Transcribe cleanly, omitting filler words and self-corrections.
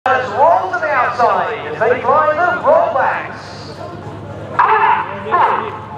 Let's roll to the outside as they fly the rollbacks.